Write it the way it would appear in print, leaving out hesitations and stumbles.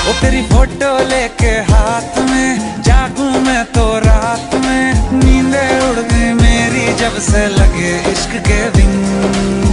वो तेरी फोटो लेके हाथ में जागूं मैं तो रात में, नींदें उड़ गई मेरी जब से लगे इश्क के विंग।